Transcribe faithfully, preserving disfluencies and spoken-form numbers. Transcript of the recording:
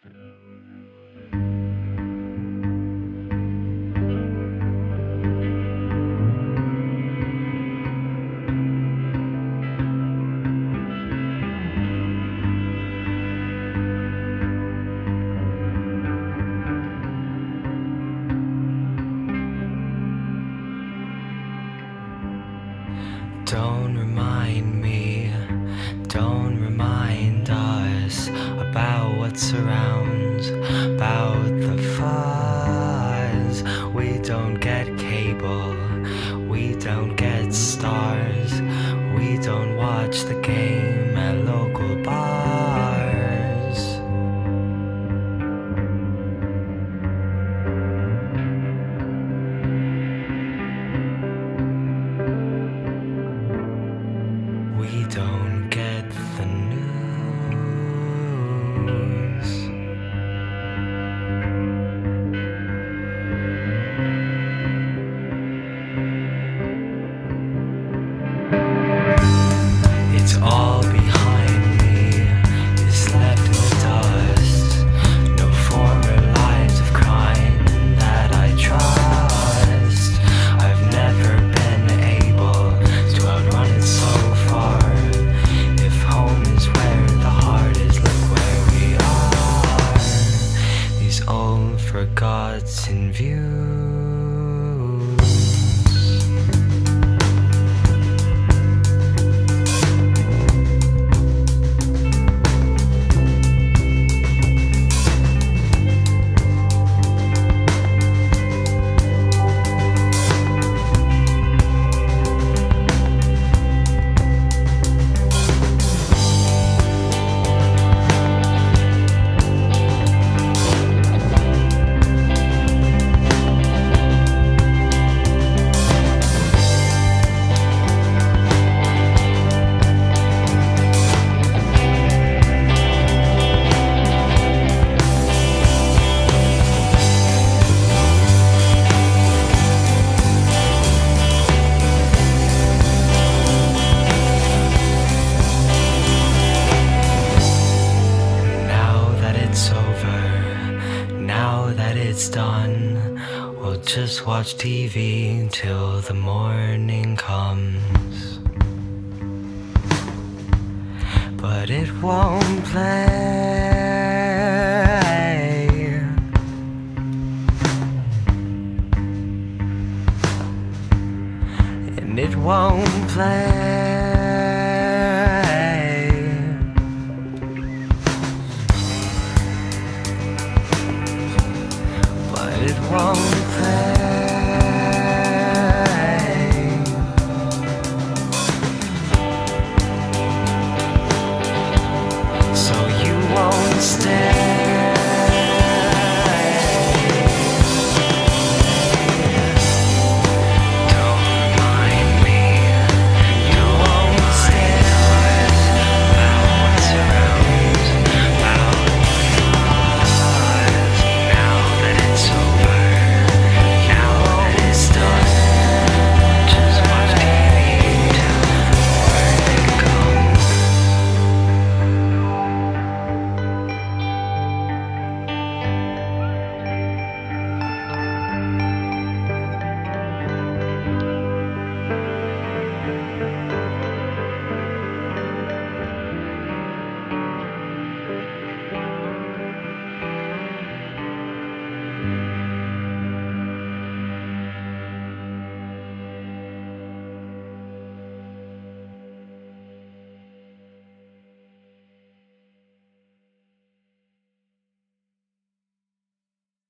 Don't remind me, don't remind us about what surrounds, about the fuzz. We don't get cable, we don't get starz, we don't watch the game at local bars. We don't get the news. It's all behind me, it's left in the dust. No former lives of crime that I trust. I've never been able to outrun it so far. If home is where the heart is, look where we are. These old forgotten views. It's done, we'll just watch T V till the morning comes. But it won't play. And it won't play. It won't play.